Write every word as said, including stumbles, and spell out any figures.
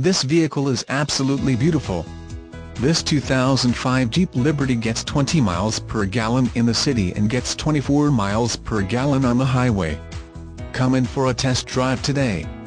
This vehicle is absolutely beautiful. This two thousand five Jeep Liberty gets twenty miles per gallon in the city and gets twenty-four miles per gallon on the highway. Come in for a test drive today.